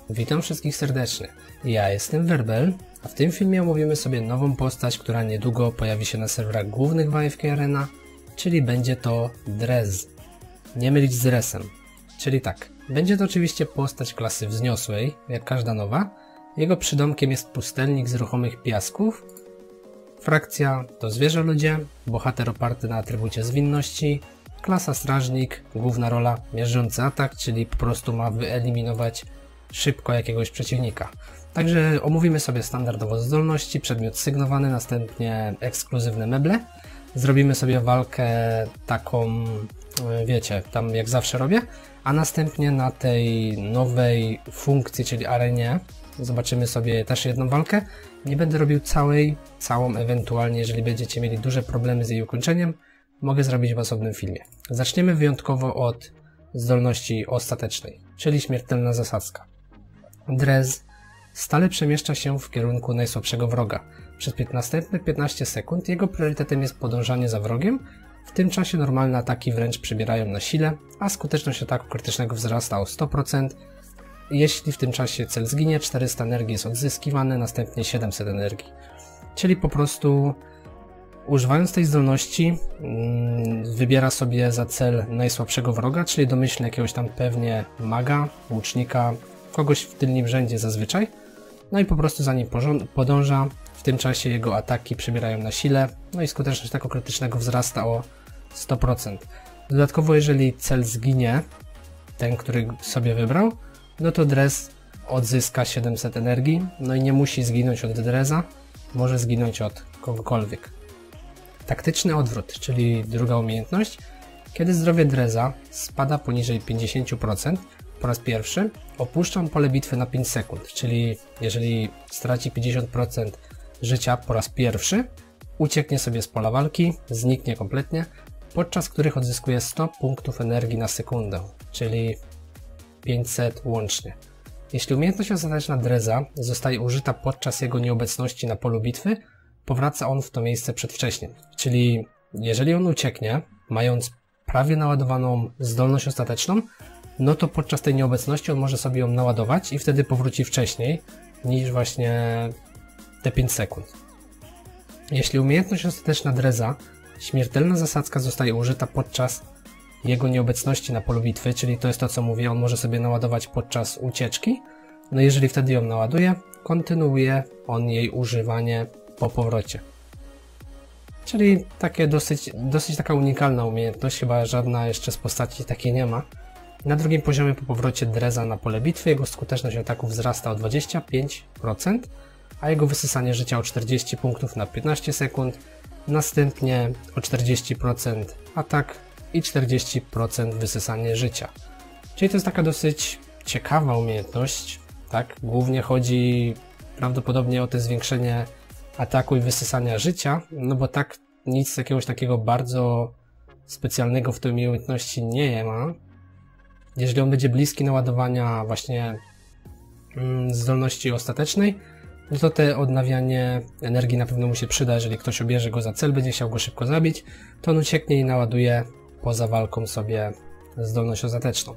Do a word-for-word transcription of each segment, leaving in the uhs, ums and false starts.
Witam wszystkich serdecznie. Ja jestem Werbel, a w tym filmie omówimy sobie nową postać, która niedługo pojawi się na serwerach głównych w A F K Arena, czyli będzie to Drez. Nie mylić z Resem. Czyli tak, będzie to oczywiście postać klasy wzniosłej, jak każda nowa. Jego przydomkiem jest pustelnik z ruchomych piasków. Frakcja to zwierzę ludzie, bohater oparty na atrybucie zwinności, klasa strażnik, główna rola mierzący atak, czyli po prostu ma wyeliminować szybko jakiegoś przeciwnika. Także omówimy sobie standardowo zdolności, przedmiot sygnowany, następnie ekskluzywne meble. Zrobimy sobie walkę taką, wiecie, tam jak zawsze robię, a następnie na tej nowej funkcji, czyli arenie, zobaczymy sobie też jedną walkę. Nie będę robił całej, całą ewentualnie, jeżeli będziecie mieli duże problemy z jej ukończeniem, mogę zrobić w osobnym filmie. Zaczniemy wyjątkowo od zdolności ostatecznej, czyli śmiertelna zasadzka. Drez stale przemieszcza się w kierunku najsłabszego wroga. Przez następne piętnaście sekund jego priorytetem jest podążanie za wrogiem. W tym czasie normalne ataki wręcz przybierają na sile, a skuteczność ataku krytycznego wzrasta o sto procent. Jeśli w tym czasie cel zginie, czterysta energii jest odzyskiwane, następnie siedemset energii. Czyli po prostu używając tej zdolności yy, wybiera sobie za cel najsłabszego wroga, czyli domyślnie jakiegoś tam pewnie maga, łucznika, kogoś w tylnym rzędzie zazwyczaj. No i po prostu za nim podąża. W tym czasie jego ataki przybierają na sile, no i skuteczność ataku krytycznego wzrasta o sto procent. Dodatkowo jeżeli cel zginie, ten, który sobie wybrał, no to Drez odzyska siedemset energii, no i nie musi zginąć od Dreza, może zginąć od kogokolwiek. Taktyczny odwrót, czyli druga umiejętność. Kiedy zdrowie Dreza spada poniżej pięćdziesiąt procent, po raz pierwszy opuszcza on pole bitwy na pięć sekund, czyli jeżeli straci pięćdziesiąt procent życia po raz pierwszy, ucieknie sobie z pola walki, zniknie kompletnie, podczas których odzyskuje sto punktów energii na sekundę, czyli pięćset łącznie. Jeśli umiejętność ostateczna Dreza zostaje użyta podczas jego nieobecności na polu bitwy, powraca on w to miejsce przedwcześnie. Czyli jeżeli on ucieknie, mając prawie naładowaną zdolność ostateczną, no to podczas tej nieobecności on może sobie ją naładować i wtedy powróci wcześniej niż właśnie te pięć sekund. Jeśli umiejętność ostateczna Dreza, śmiertelna zasadzka, zostaje użyta podczas jego nieobecności na polu bitwy, czyli to jest to, co mówię, on może sobie naładować podczas ucieczki, no jeżeli wtedy ją naładuje, kontynuuje on jej używanie po powrocie. Czyli takie dosyć, dosyć taka unikalna umiejętność, chyba żadna jeszcze z postaci takiej nie ma. Na drugim poziomie po powrocie Dreza na pole bitwy jego skuteczność ataku wzrasta o dwadzieścia pięć procent, a jego wysysanie życia o czterdzieści punktów na piętnaście sekund, następnie o czterdzieści procent atak i czterdzieści procent wysysanie życia. Czyli to jest taka dosyć ciekawa umiejętność, tak? Głównie chodzi prawdopodobnie o to zwiększenie ataku i wysysania życia, no bo tak nic jakiegoś takiego bardzo specjalnego w tej umiejętności nie ma. Jeżeli on będzie bliski naładowania właśnie mm, zdolności ostatecznej, no to te odnawianie energii na pewno mu się przyda. Jeżeli ktoś obierze go za cel, będzie chciał go szybko zabić, to on ucieknie i naładuje poza walką sobie zdolność ostateczną.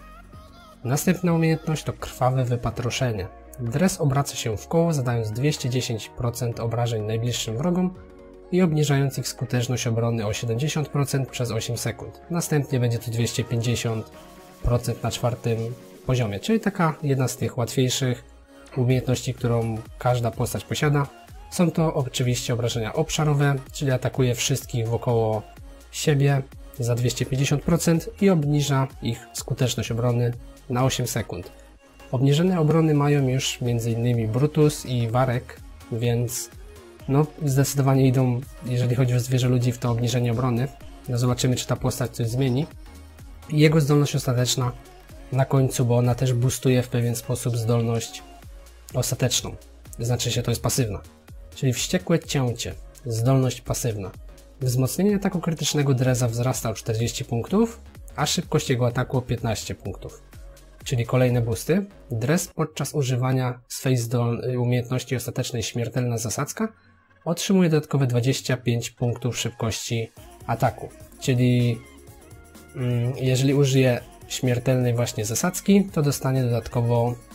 Następna umiejętność to krwawe wypatroszenie. Drez obraca się w koło, zadając dwieście dziesięć procent obrażeń najbliższym wrogom i obniżając ich skuteczność obrony o siedemdziesiąt procent przez osiem sekund. Następnie będzie to dwieście pięćdziesiąt procent na czwartym poziomie, czyli taka jedna z tych łatwiejszych umiejętności, którą każda postać posiada. Są to oczywiście obrażenia obszarowe, czyli atakuje wszystkich wokoło siebie za dwieście pięćdziesiąt procent i obniża ich skuteczność obrony na osiem sekund. Obniżone obrony mają już m.in. Brutus i Warek, więc no zdecydowanie idą, jeżeli chodzi o zwierzę ludzi, w to obniżenie obrony. No zobaczymy, czy ta postać coś zmieni. I jego zdolność ostateczna na końcu, bo ona też boostuje w pewien sposób zdolność ostateczną. Znaczy się, to jest pasywna. Czyli wściekłe cięcie, zdolność pasywna. Wzmocnienie ataku krytycznego Dreza wzrasta o czterdzieści punktów, a szybkość jego ataku o piętnaście punktów. Czyli kolejne boosty. Drez podczas używania swej umiejętności ostatecznej śmiertelna zasadzka otrzymuje dodatkowe dwadzieścia pięć punktów szybkości ataku. Czyli mm, jeżeli użyje śmiertelnej właśnie zasadzki, to dostanie dodatkowo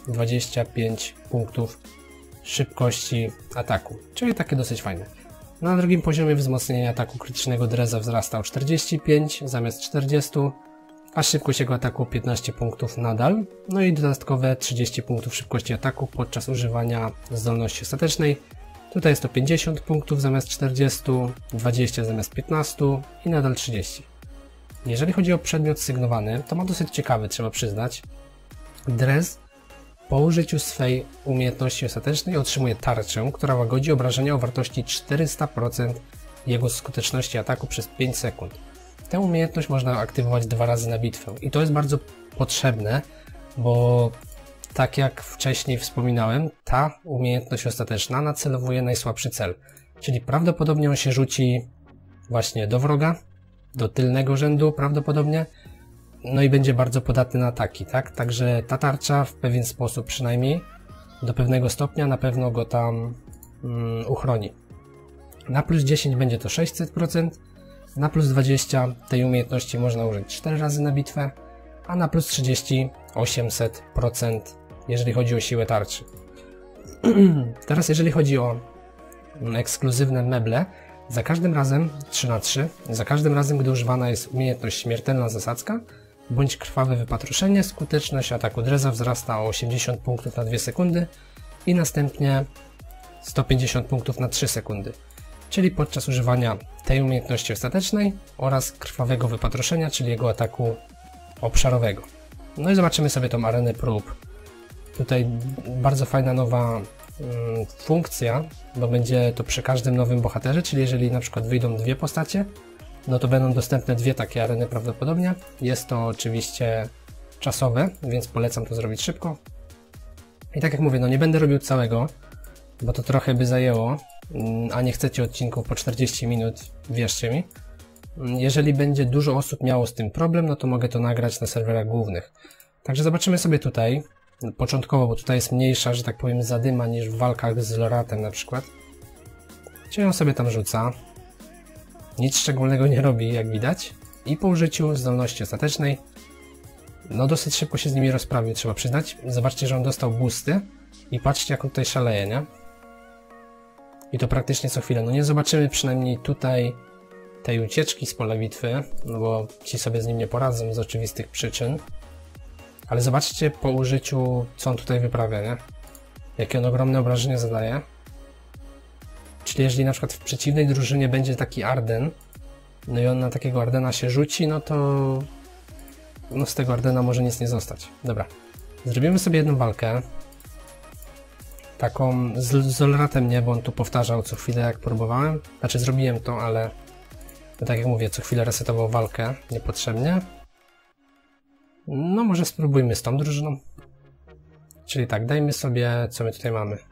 dwadzieścia pięć punktów szybkości ataku, czyli takie dosyć fajne. Na drugim poziomie wzmocnienie ataku krytycznego Dreza wzrasta o czterdzieści pięć zamiast czterdzieści, a szybkość jego ataku piętnaście punktów nadal, no i dodatkowe trzydzieści punktów szybkości ataku podczas używania zdolności ostatecznej. Tutaj jest to pięćdziesiąt punktów zamiast czterdzieści, dwadzieścia zamiast piętnastu i nadal trzydzieści. Jeżeli chodzi o przedmiot sygnowany, to ma dosyć ciekawy, trzeba przyznać. Drez po użyciu swej umiejętności ostatecznej otrzymuje tarczę, która łagodzi obrażenia o wartości czterysta procent jego skuteczności ataku przez pięć sekund. Tę umiejętność można aktywować dwa razy na bitwę i to jest bardzo potrzebne, bo tak jak wcześniej wspominałem, ta umiejętność ostateczna nacelowuje najsłabszy cel, czyli prawdopodobnie on się rzuci właśnie do wroga, do tylnego rzędu prawdopodobnie, no i będzie bardzo podatny na ataki, tak? Także ta tarcza w pewien sposób przynajmniej do pewnego stopnia na pewno go tam mm, uchroni. Na plus dziesięć będzie to sześćset procent, na plus dwadzieścia tej umiejętności można użyć cztery razy na bitwę, a na plus trzydzieści osiemset procent jeżeli chodzi o siłę tarczy. Teraz jeżeli chodzi o ekskluzywne meble, za każdym razem trzy na trzy, za każdym razem gdy używana jest umiejętność śmiertelna zasadzka bądź krwawe wypatroszenie, skuteczność ataku Dreza wzrasta o osiemdziesiąt punktów na dwie sekundy i następnie sto pięćdziesiąt punktów na trzy sekundy. Czyli podczas używania tej umiejętności ostatecznej oraz krwawego wypatroszenia, czyli jego ataku obszarowego. No i zobaczymy sobie tą arenę prób. Tutaj bardzo fajna nowa mm, funkcja, bo będzie to przy każdym nowym bohaterze, czyli jeżeli na przykład wyjdą dwie postacie, no to będą dostępne dwie takie areny prawdopodobnie. Jest to oczywiście czasowe, więc polecam to zrobić szybko. I tak jak mówię, no nie będę robił całego, bo to trochę by zajęło, a nie chcecie odcinków po czterdzieści minut, wierzcie mi. Jeżeli będzie dużo osób miało z tym problem, no to mogę to nagrać na serwerach głównych. Także zobaczymy sobie tutaj, początkowo, bo tutaj jest mniejsza, że tak powiem, zadyma niż w walkach z Loratem na przykład. Czyli on sobie tam rzuca. Nic szczególnego nie robi, jak widać. I po użyciu zdolności ostatecznej, no dosyć szybko się z nimi rozprawił, trzeba przyznać. Zobaczcie, że on dostał boosty i patrzcie, jak on tutaj szaleje, nie? I to praktycznie co chwilę. No nie zobaczymy przynajmniej tutaj tej ucieczki z pola bitwy, no bo ci sobie z nim nie poradzą z oczywistych przyczyn. Ale zobaczcie po użyciu, co on tutaj wyprawia, nie? Jakie on ogromne obrażenie zadaje. Czyli jeżeli na przykład w przeciwnej drużynie będzie taki Arden, no i on na takiego Ardena się rzuci, no to no z tego Ardena może nic nie zostać. Dobra, zrobimy sobie jedną walkę. Taką z, z Olratem nie, bo on tu powtarzał co chwilę, jak próbowałem. Znaczy zrobiłem to, ale no tak jak mówię, co chwilę resetował walkę niepotrzebnie. No może spróbujmy z tą drużyną. Czyli tak, dajmy sobie, co my tutaj mamy.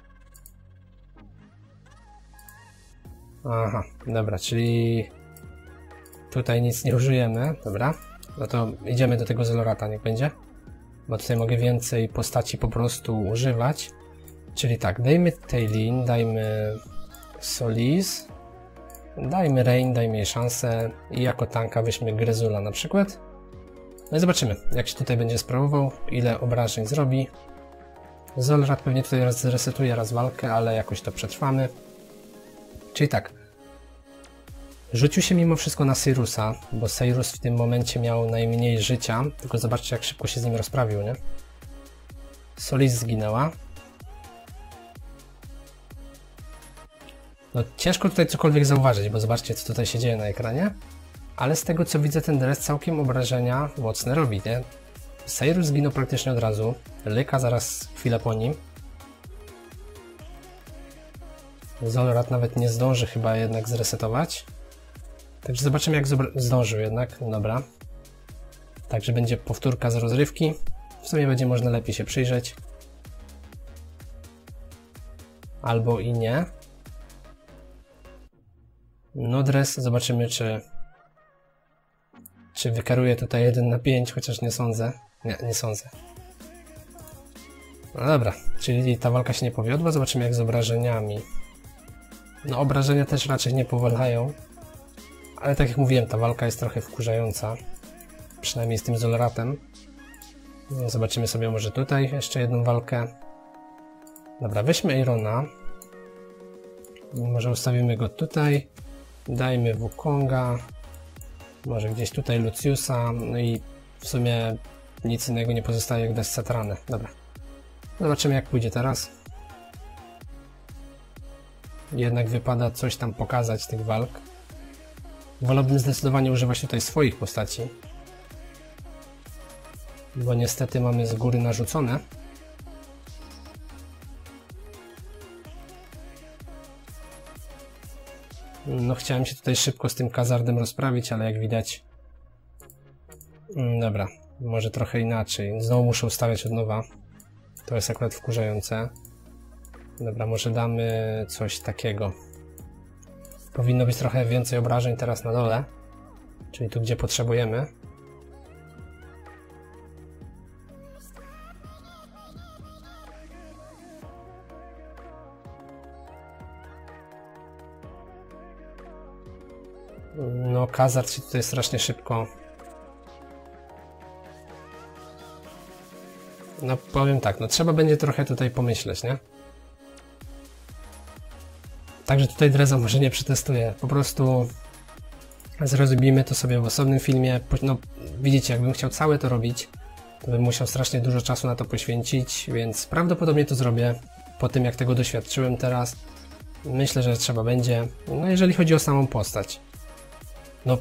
Aha, dobra, czyli tutaj nic nie użyjemy, dobra. No to idziemy do tego Zelorata, niech będzie. Bo tutaj mogę więcej postaci po prostu używać. Czyli tak, dajmy Tailin, dajmy Solis, dajmy Rain, dajmy jej szansę i jako tanka weźmy Grezula na przykład. No i zobaczymy, jak się tutaj będzie sprawował, ile obrażeń zrobi. Zolrat pewnie tutaj raz zresetuje, raz walkę, ale jakoś to przetrwamy. Czyli tak, rzucił się mimo wszystko na Seirusa, bo Seirus w tym momencie miał najmniej życia, tylko zobaczcie, jak szybko się z nim rozprawił, nie? Solis zginęła. No ciężko tutaj cokolwiek zauważyć, bo zobaczcie, co tutaj się dzieje na ekranie. Ale z tego, co widzę, ten Drez całkiem obrażenia mocne robi, nie? Seirus zginął praktycznie od razu. Lyka zaraz chwilę po nim. Zolrat nawet nie zdąży chyba jednak zresetować. Także zobaczymy, jak zdążył jednak. Dobra. Także będzie powtórka z rozrywki. W sumie będzie można lepiej się przyjrzeć. Albo i nie. No Drez, zobaczymy, czy czy wykaruje tutaj jeden na pięć, chociaż nie sądzę. Nie, nie sądzę. No dobra, czyli ta walka się nie powiodła. Zobaczymy, jak z obrażeniami. No obrażenia też raczej nie powalają. Ale tak jak mówiłem, ta walka jest trochę wkurzająca. Przynajmniej z tym Zolratem. Zobaczymy sobie może tutaj jeszcze jedną walkę. Dobra, weźmy Irona. Może ustawimy go tutaj. Dajmy Wukonga. Może gdzieś tutaj Luciusa. No i w sumie nic innego nie pozostaje jak dać Satranę. Dobra. Zobaczymy jak pójdzie teraz. Jednak wypada coś tam pokazać tych walk. Wolałbym zdecydowanie używać tutaj swoich postaci. Bo niestety mamy z góry narzucone. No chciałem się tutaj szybko z tym Kazardem rozprawić, ale jak widać... Dobra, może trochę inaczej. Znowu muszę ustawiać od nowa. To jest akurat wkurzające. Dobra, może damy coś takiego. Powinno być trochę więcej obrażeń teraz na dole. Czyli tu, gdzie potrzebujemy. No, Kazard się tutaj strasznie szybko... No, powiem tak, no trzeba będzie trochę tutaj pomyśleć, nie? Także tutaj Dreza może nie przetestuję. Po prostu zrobimy to sobie w osobnym filmie. No, widzicie, jakbym chciał całe to robić, to bym musiał strasznie dużo czasu na to poświęcić, więc prawdopodobnie to zrobię po tym, jak tego doświadczyłem teraz. Myślę, że trzeba będzie. No, jeżeli chodzi o samą postać. No,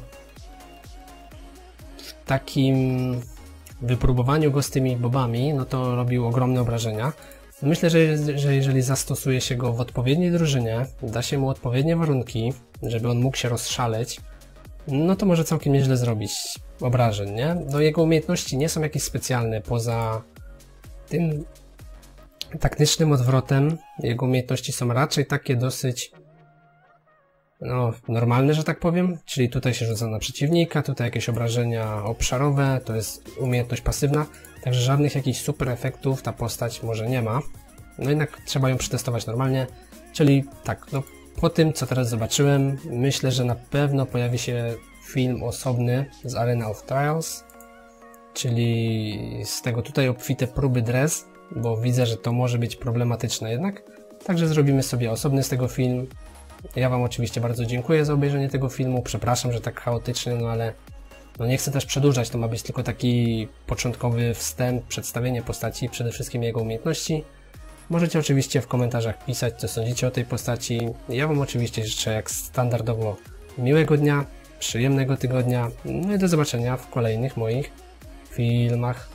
w takim wypróbowaniu go z tymi bobami, no to robił ogromne obrażenia. Myślę, że, że jeżeli zastosuje się go w odpowiedniej drużynie, da się mu odpowiednie warunki, żeby on mógł się rozszaleć, no to może całkiem nieźle zrobić obrażeń, nie? No jego umiejętności nie są jakieś specjalne, poza tym taktycznym odwrotem, jego umiejętności są raczej takie dosyć no, normalne, że tak powiem, czyli tutaj się rzuca na przeciwnika, tutaj jakieś obrażenia obszarowe, to jest umiejętność pasywna, także żadnych jakichś super efektów ta postać może nie ma, no jednak trzeba ją przetestować normalnie, czyli tak, no po tym co teraz zobaczyłem, myślę, że na pewno pojawi się film osobny z Arena of Trials, czyli z tego tutaj obfite próby Drez, bo widzę, że to może być problematyczne jednak, także zrobimy sobie osobny z tego film. Ja Wam oczywiście bardzo dziękuję za obejrzenie tego filmu, przepraszam, że tak chaotyczny, no ale no nie chcę też przedłużać, to ma być tylko taki początkowy wstęp, przedstawienie postaci, przede wszystkim jego umiejętności. Możecie oczywiście w komentarzach pisać, co sądzicie o tej postaci. Ja Wam oczywiście życzę jak standardowo miłego dnia, przyjemnego tygodnia, no i do zobaczenia w kolejnych moich filmach.